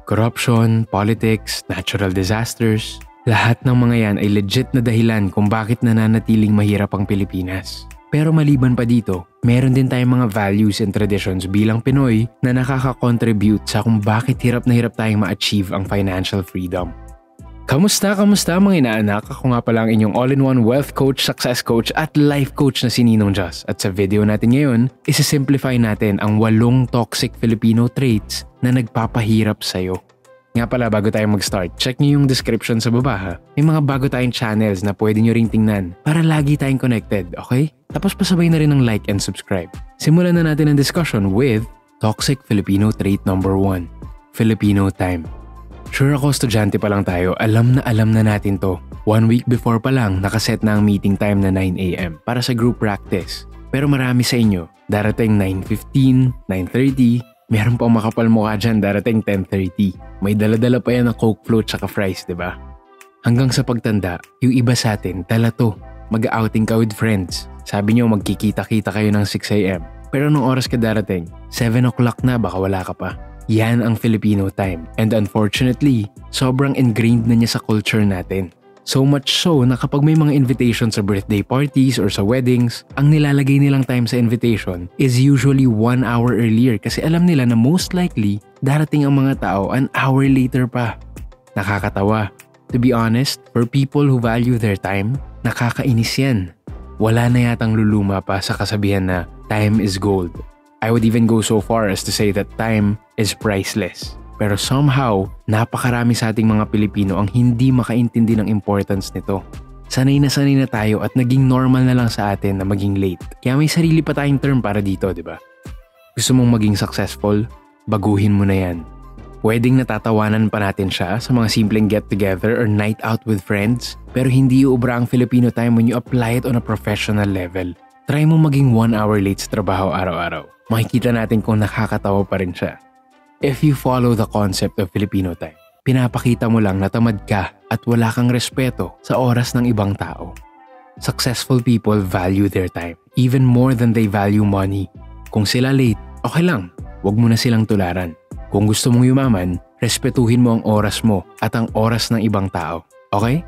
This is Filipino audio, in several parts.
Corruption, politics, natural disasters, lahat ng mga yan ay legit na dahilan kung bakit nananatiling mahirap ang Pilipinas. Pero maliban pa dito, meron din tayong mga values and traditions bilang Pinoy na nakaka-contribute sa kung bakit hirap na hirap tayong ma-achieve ang financial freedom. Kamusta mga inaanak? Ako nga pala ang inyong all-in-one wealth coach, success coach at life coach na si Ninong Joss. At sa video natin ngayon, isi-simplify natin ang 8 toxic Filipino traits na nagpapahirap sa'yo. Nga pala, bago tayo mag-start, check nyo yung description sa baba ha. May mga bago tayong channels na pwede nyo ring tingnan para lagi tayong connected, okay? Tapos pasabay na rin ng like and subscribe. Simulan na natin ang discussion with Toxic Filipino Trait number 1, Filipino time. Sure ako, estudyante pa lang tayo, alam na natin to. 1 week before pa lang, nakaset na ang meeting time na 9 AM para sa group practice. Pero marami sa inyo, darating 9:15, 9:30, meron pang makapal mukha dyan darating 10:30. May dala-dala pa yan ng Coke float tsaka fries, diba? Hanggang sa pagtanda, yung iba sa atin, tala to. Mag-outing ka with friends. Sabi nyo magkikita-kita kayo ng 6 AM. Pero nung oras ka darating, 7 o'clock na, baka wala ka pa. Yan ang Filipino time. And unfortunately, sobrang ingrained na niya sa culture natin. So much so na kapag may mga invitation sa birthday parties or sa weddings, ang nilalagay nilang time sa invitation is usually 1 hour earlier kasi alam nila na most likely darating ang mga tao an hour later pa. Nakakatawa. To be honest, for people who value their time, nakakainis yan. Wala na yatang luluma pa sa kasabihan na time is gold. I would even go so far as to say that time is priceless. Pero somehow, napakarami sa ating mga Pilipino ang hindi makaintindi ng importance nito. Sanay na tayo at naging normal na lang sa atin na maging late. Kaya may sarili pa tayong term para dito, di ba? Gusto mong maging successful? Baguhin mo na yan. Pwedeng natatawanan pa natin siya sa mga simpleng get-together or night out with friends, pero hindi uubra ang Filipino time when you apply it on a professional level. Try mo maging 1 hour late sa trabaho araw-araw. Makikita natin kung nakakatawa pa rin siya. If you follow the concept of Filipino time, pinapakita mo lang na tamad ka at wala kang respeto sa oras ng ibang tao. Successful people value their time, even more than they value money. Kung sila late, okay lang, wag mo na silang tularan. Kung gusto mong yumaman, respetuhin mo ang oras mo at ang oras ng ibang tao. Okay?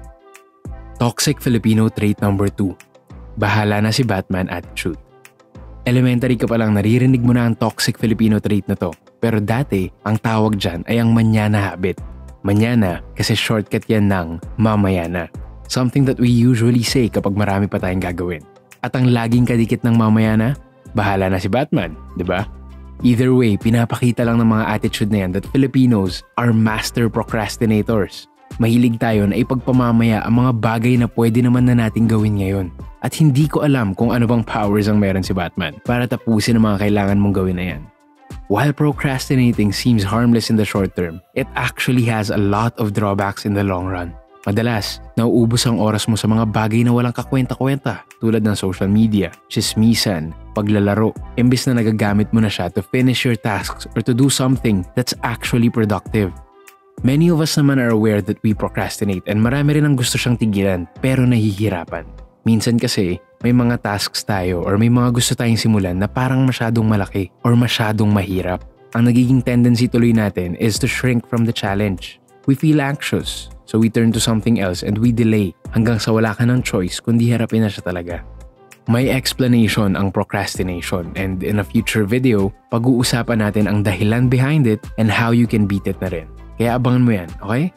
Toxic Filipino trait number 2. Bahala na si Batman attitude. Elementary ka pa lang naririnig mo na ang toxic Filipino trait na to. Pero dati, ang tawag dyan ay ang manyana habit. Manyana kasi shortcut yan ng mamayana. Something that we usually say kapag marami pa tayong gagawin. At ang laging kadikit ng mamayana, bahala na si Batman, di ba? Either way, pinapakita lang ng mga attitude na yan that Filipinos are master procrastinators. Mahilig tayo na ipagpamamaya ang mga bagay na pwede naman na nating gawin ngayon. At hindi ko alam kung ano bang powers ang meron si Batman para tapusin ang mga kailangan mong gawin na yan. While procrastinating seems harmless in the short term, it actually has a lot of drawbacks in the long run. Madalas, nauubos ang oras mo sa mga bagay na walang kakwenta-kwenta tulad ng social media, chismisan, paglalaro, imbis na nagagamit mo na siya to finish your tasks or to do something that's actually productive. Many of us naman are aware that we procrastinate and marami rin ang gusto siyang tigilan pero nahihirapan. Minsan kasi, may mga tasks tayo or may mga gusto tayong simulan na parang masyadong malaki or masyadong mahirap. Ang nagiging tendency tuloy natin is to shrink from the challenge. We feel anxious, so we turn to something else and we delay hanggang sa wala ka ng choice kundi harapin na siya talaga. May explanation ang procrastination and in a future video, pag-uusapan natin ang dahilan behind it and how you can beat it na rin. Kaya abangan mo yan, okay?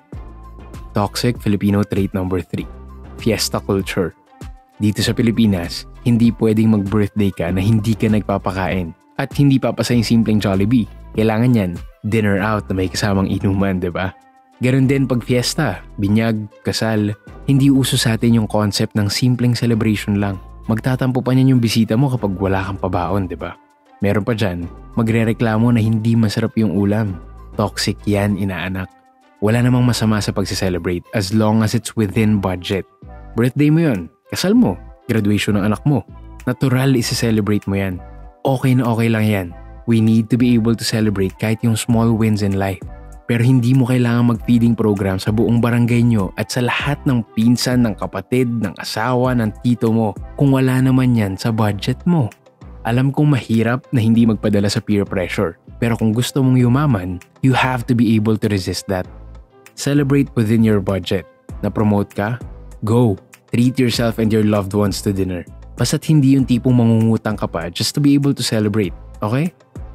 Toxic Filipino trait number 3. Fiesta culture. Dito sa Pilipinas, hindi pwedeng mag-birthday ka na hindi ka nagpapakain at hindi papasa yung simpleng Jollibee. Kailangan yan, dinner out na may kasamang inuman, diba? Ganon din pag fiesta, binyag, kasal, hindi uso sa atin yung concept ng simpleng celebration lang. Magtatampo pa niyan yung bisita mo kapag wala kang pabaon, diba? Meron pa dyan, magrereklamo na hindi masarap yung ulam. Toxic yan, inaanak. Wala namang masama sa pagsi-celebrate as long as it's within budget. Birthday mo yun, kasal mo, graduation ng anak mo. Natural isi-celebrate mo yan. Okay na okay lang yan. We need to be able to celebrate kahit yung small wins in life. Pero hindi mo kailangan mag-feeding program sa buong barangay nyo at sa lahat ng pinsan, ng kapatid, ng asawa, ng tito mo kung wala naman yan sa budget mo. Alam kong mahirap na hindi magpadala sa peer pressure. Pero kung gusto mong yumaman, you have to be able to resist that. Celebrate within your budget. Na-promote ka? Go! Treat yourself and your loved ones to dinner. Basta't hindi yung tipong mangungutang ka pa just to be able to celebrate, okay?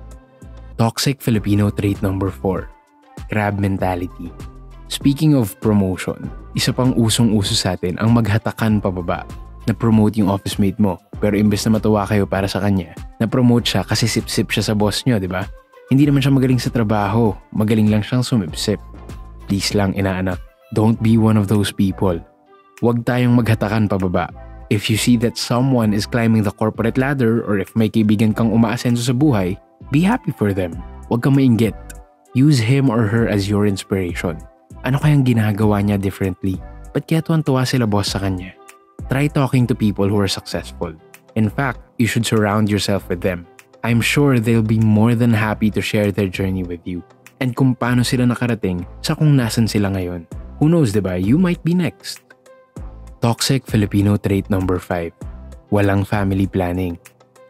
Toxic Filipino trait number 4. Crab mentality. Speaking of promotion, isa pang usong-uso sa atin ang maghatakan pababa. Na-promote yung office mate mo, pero imbes na matuwa kayo para sa kanya, na-promote siya kasi sip-sip siya sa boss nyo, di ba? Hindi naman siya magaling sa trabaho, magaling lang siyang sumipsip. Please lang, inaanak, don't be one of those people. Huwag tayong maghatakan pababa. If you see that someone is climbing the corporate ladder or if may kaibigan kang umaasenso sa buhay, be happy for them. Huwag kang mainggit. Use him or her as your inspiration. Ano kayang ginagawa niya differently? Ba't kaya tuwan-tuwa sila boss sa kanya? Try talking to people who are successful. In fact, you should surround yourself with them. I'm sure they'll be more than happy to share their journey with you. And kung paano sila nakarating sa kung nasan sila ngayon. Who knows, diba? You might be next. Toxic Filipino trait number 5. Walang family planning.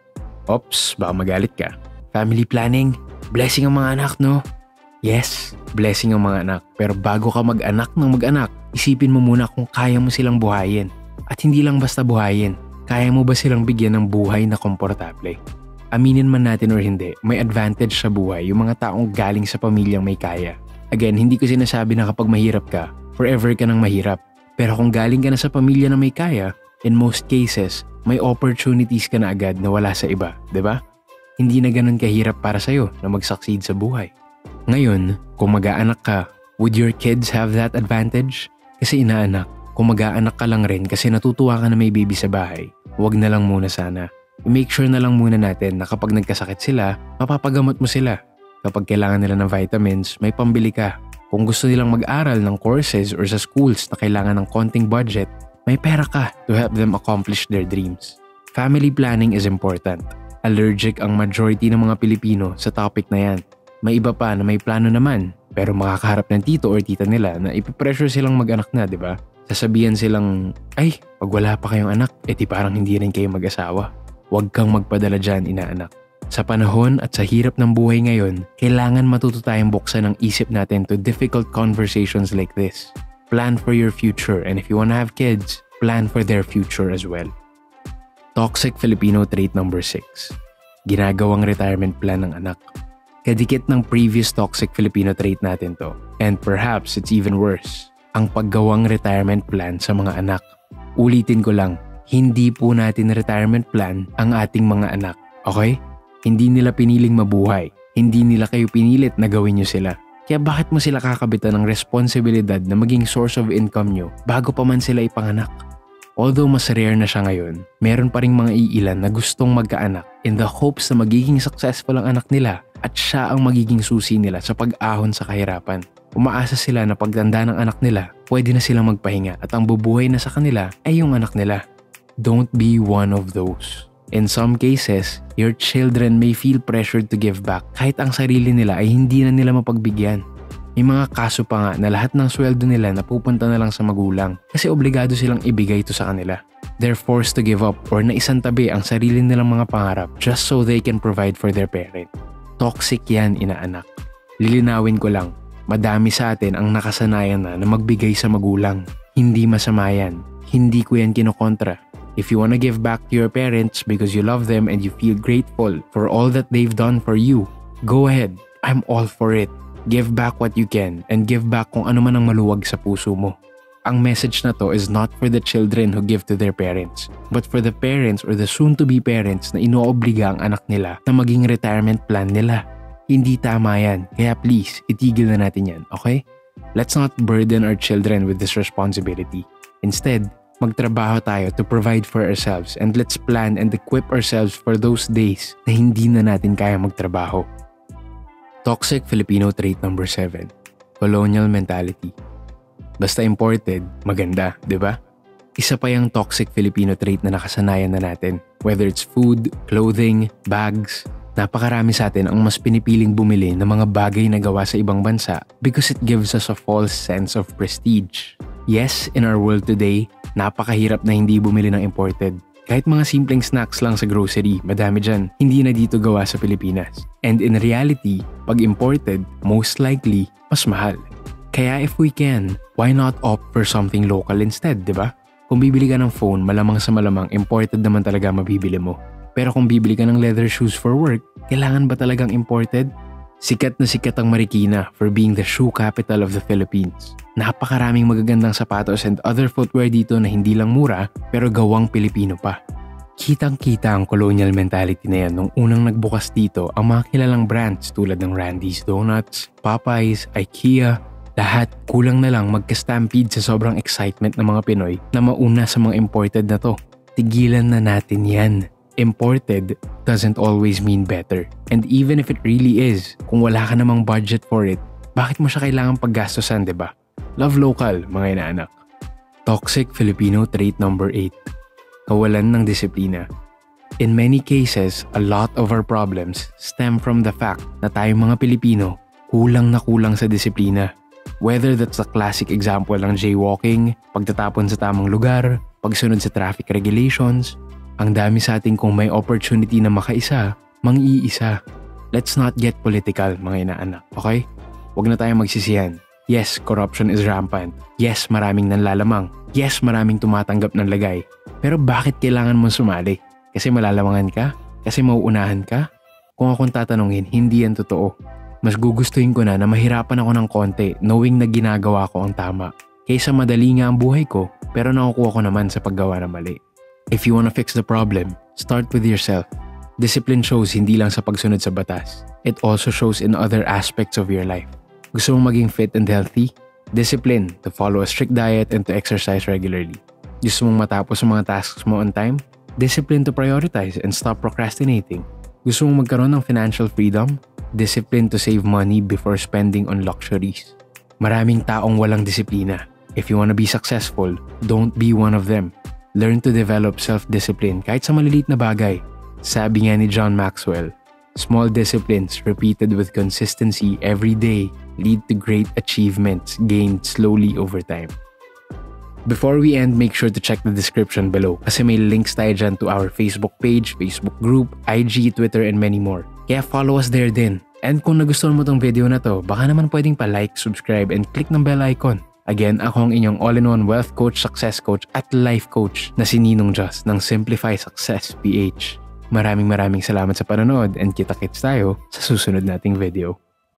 Ops, baka magalit ka. Family planning? Blessing ang mga anak, no? Yes, blessing ang mga anak. Pero bago ka mag-anak ng mag-anak, isipin mo muna kung kaya mo silang buhayin. At hindi lang basta buhayin. Kaya mo ba silang bigyan ng buhay na komportable? Aminin man natin or hindi, may advantage sa buhay yung mga taong galing sa pamilyang may kaya. Again, hindi ko sinasabi na kapag mahirap ka, forever ka nang mahirap. Pero kung galing ka na sa pamilya na may kaya, in most cases, may opportunities ka na agad na wala sa iba, di ba? Hindi na ganun kahirap para sa'yo na mag-succeed sa buhay. Ngayon, kung mag-aanak ka, would your kids have that advantage? Kasi inaanak, kung mag-aanak ka lang rin kasi natutuwa ka na may baby sa bahay, huwag na lang muna sana. I-make sure na lang muna natin na kapag nagkasakit sila, mapapagamot mo sila. Kapag kailangan nila ng vitamins, may pambili ka. Kung gusto nilang mag-aral ng courses or sa schools na kailangan ng konting budget, may pera ka to help them accomplish their dreams. Family planning is important. Allergic ang majority ng mga Pilipino sa topic na yan. May iba pa na may plano naman, pero makakaharap ng tito or tita nila na ipipressure silang mag-anak na, di ba? Sasabihan silang, ay, pag wala pa kayong anak, di parang hindi rin kayo mag-asawa. Huwag kang magpadala dyan, inaanak. Sa panahon at sa hirap ng buhay ngayon, kailangan matuto tayong buksan ang isip natin to difficult conversations like this. Plan for your future, and if you wanna have kids, plan for their future as well. Toxic Filipino trait number 6. Ginagawang retirement plan ng anak. Kadikit ng previous toxic Filipino trait natin to. And perhaps it's even worse. Ang paggawang retirement plan sa mga anak. Ulitin ko lang, hindi po natin retirement plan ang ating mga anak. Okay? Hindi nila piniling mabuhay. Hindi nila kayo pinilit na gawin nyo sila. Kaya bakit mo sila kakabitan ng responsibilidad na maging source of income nyo bago pa man sila ipanganak? Although mas rare na siya ngayon, meron pa ring mga iilan na gustong magkaanak in the hopes na magiging successful ang anak nila at siya ang magiging susi nila sa pag-ahon sa kahirapan. Umaasa sila na pagtanda ng anak nila, pwede na silang magpahinga at ang bubuhay na sa kanila ay yung anak nila. Don't be one of those. In some cases, your children may feel pressured to give back kahit ang sarili nila ay hindi na nila mapagbigyan. May mga kaso pa nga na lahat ng sweldo nila napupunta na lang sa magulang kasi obligado silang ibigay ito sa kanila. They're forced to give up or naisantabi ang sarili nilang mga pangarap just so they can provide for their parent. Toxic yan, inaanak. Lilinawin ko lang, madami sa atin ang nakasanayan na magbigay sa magulang. Hindi masama yan. Hindi ko yan kinokontra. If you wanna give back to your parents because you love them and you feel grateful for all that they've done for you, go ahead. I'm all for it. Give back what you can and give back kung ano man ang maluwag sa puso mo. Ang message na to is not for the children who give to their parents, but for the parents or the soon-to-be parents na inoobliga ang anak nila na maging retirement plan nila. Hindi tama yan, kaya please, itigil na natin yan, okay? Let's not burden our children with this responsibility. Instead, magtrabaho tayo to provide for ourselves and let's plan and equip ourselves for those days na hindi na natin kaya magtrabaho. Toxic Filipino trait number 7. Colonial mentality. Basta imported, maganda, di ba? Isa pa yung toxic Filipino trait na nakasanayan na natin. Whether it's food, clothing, bags, napakarami sa atin ang mas pinipiling bumili ng mga bagay na gawa sa ibang bansa because it gives us a false sense of prestige. Yes, in our world today, napakahirap na hindi bumili ng imported. Kahit mga simpleng snacks lang sa grocery, madami dyan, hindi na dito gawa sa Pilipinas. And in reality, pag imported, most likely, mas mahal. Kaya if we can, why not opt for something local instead, di ba? Kung bibili ka ng phone, malamang sa malamang imported naman talaga mabibili mo. Pero kung bibili ka ng leather shoes for work, kailangan ba talagang imported? Sikat na sikat ang Marikina for being the shoe capital of the Philippines. Napakaraming magagandang sapatos and other footwear dito na hindi lang mura pero gawang Pilipino pa. Kitang-kita ang colonial mentality na yan nung unang nagbukas dito ang mga kilalang brands tulad ng Randy's Donuts, Popeyes, IKEA. Lahat kulang na lang magka-stampede sa sobrang excitement ng mga Pinoy na mauna sa mga imported na to. Tigilan na natin yan. Imported doesn't always mean better. And even if it really is, kung wala ka namang budget for it, bakit mo siya kailangang paggastosan, diba? Love local, mga inaanak. Toxic Filipino trait number 8. Kawalan ng disiplina. In many cases, a lot of our problems stem from the fact na tayong mga Pilipino kulang na kulang sa disiplina. Whether that's a classic example ng jaywalking, pagtatapon sa tamang lugar, pagsunod sa traffic regulations, ang dami sa ating kung may opportunity na makaisa, mang-iisa. Let's not get political, mga inaanak, okay? Huwag na tayong magsisihan. Yes, corruption is rampant. Yes, maraming nanlalamang. Yes, maraming tumatanggap ng lagay. Pero bakit kailangan mo sumali? Kasi malalamangan ka? Kasi mauunahan ka? Kung akong tatanungin, hindi yan totoo. Mas gugustuhin ko na mahirapan ako ng konti knowing na ginagawa ko ang tama. Kaysa madali nga ang buhay ko, pero nakukuha ko naman sa paggawa ng mali. If you wanna fix the problem, start with yourself. Discipline shows hindi lang sa pagsunod sa batas. It also shows in other aspects of your life. Gusto mong maging fit and healthy? Discipline to follow a strict diet and to exercise regularly. Gusto mong matapos ang mga tasks mo on time? Discipline to prioritize and stop procrastinating. Gusto mong magkaroon ng financial freedom? Discipline to save money before spending on luxuries. Maraming taong walang disiplina. If you wanna be successful, don't be one of them. Learn to develop self-discipline kahit sa maliliit na bagay. Sabi nga ni John Maxwell, small disciplines repeated with consistency every day lead to great achievements gained slowly over time. Before we end, make sure to check the description below kasi may links tayo dyan to our Facebook page, Facebook group, IG, Twitter, and many more. Kaya follow us there din. And kung nagustuhan mo tong video na to, baka naman pwedeng pa-like, subscribe, and click ng bell icon. Again, ako ang inyong all-in-one wealth coach, success coach, at life coach na si Ninong Just ng Simplify Success PH. Maraming salamat sa panonood and kita-kits tayo sa susunod nating video.